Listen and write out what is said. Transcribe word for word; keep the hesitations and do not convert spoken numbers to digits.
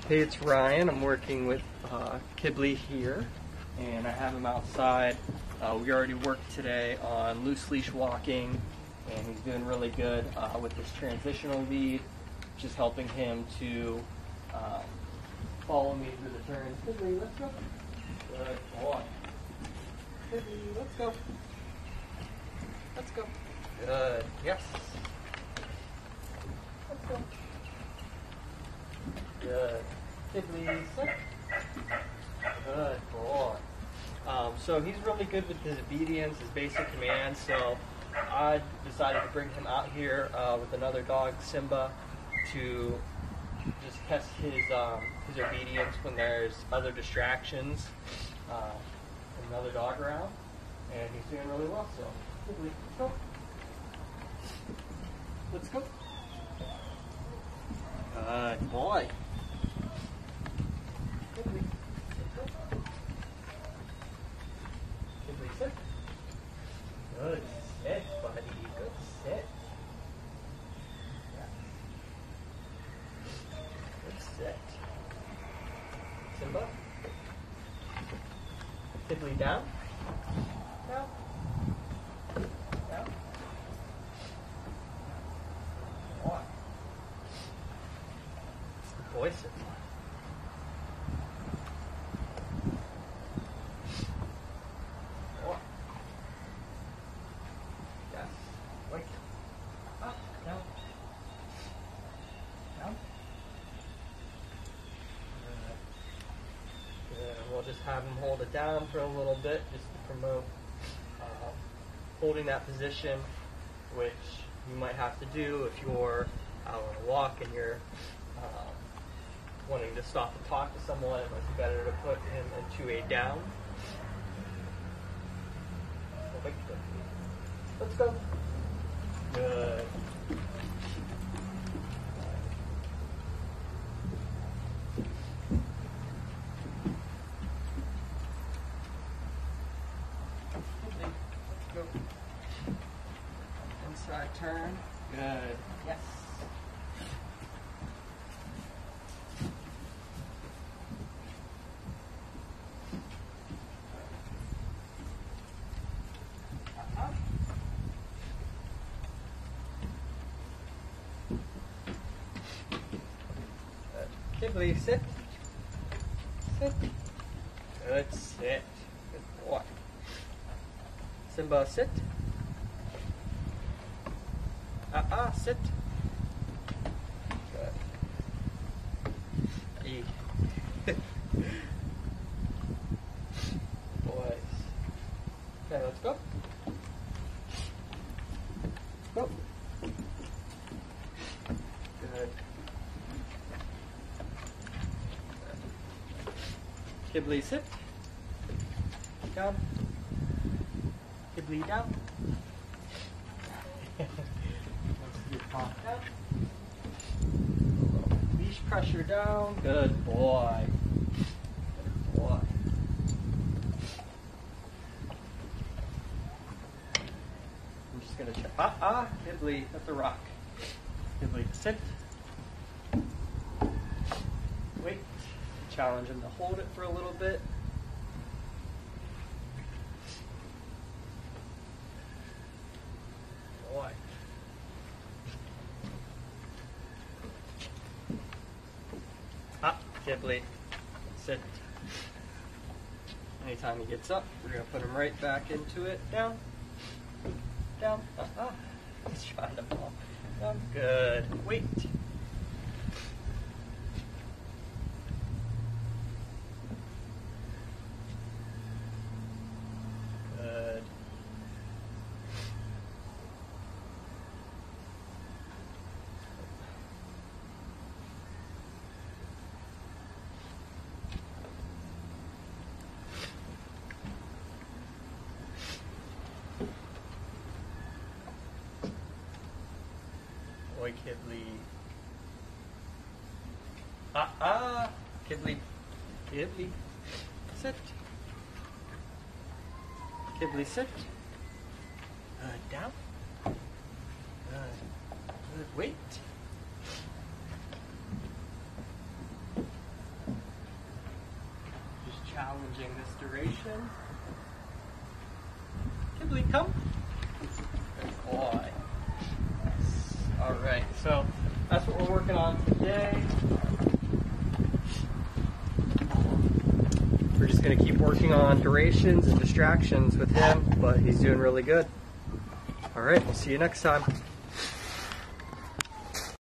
Hey, it's Ryan. I'm working with uh, Qibli here, and I have him outside. Uh, we already worked today on loose leash walking, and he's doing really good uh, with this transitional lead, which is helping him to um, follow me through the turns. Qibli, let's go. Good boy. Qibli, let's go. Let's go. Good. Yes. Let's go. Good. Qibli, sit. Good boy. Um, so he's really good with his obedience, his basic commands. So I decided to bring him out here uh, with another dog, Simba, to just test his um, his obedience when there's other distractions, uh, and another dog around. And he's doing really well. So Qibli, let's go. Let's go. Good boy. Qibli, Qibli, sit. Good sit, buddy. Good sit. Yeah. Good sit. Simba. Qibli, down. Down. Down. Boy. Good boy, Simba. We'll just have him hold it down for a little bit just to promote uh, holding that position, which you might have to do if you're out on a walk and you're uh, wanting to stop and talk to someone. It might be better to put him into a down. Let's go. Good. Inside turn. Good. Yes. Uh-huh. Good. Qibli, sit. Sit. Good sit. Good boy. Simba, sit. Uh-uh, sit. Good. Hey. Boys. Okay, let's go. Go. Good. Qibli, sit. Down. Qibli, down. Down. Leash pressure down. Good boy. Good boy. I'm just gonna check. Ah, ah, Qibli, that's a rock. Qibli, sit. Wait. Challenge him to hold it for a little bit. Boy. Ah, Qibli, sit. Anytime he gets up, we're going to put him right back into it. Down. Down. Uh-uh. He's trying to fall. Down. Good. Wait. Good. Boy, Qibli. Ah, ah, Qibli. Qibli. Sit. Qibli, sit. Uh, down. Uh, uh, wait. changing this duration. Qibli, come. Good boy. Nice. All right, so that's what we're working on today. We're just going to keep working on durations and distractions with him, but he's doing really good. All right, we'll see you next time.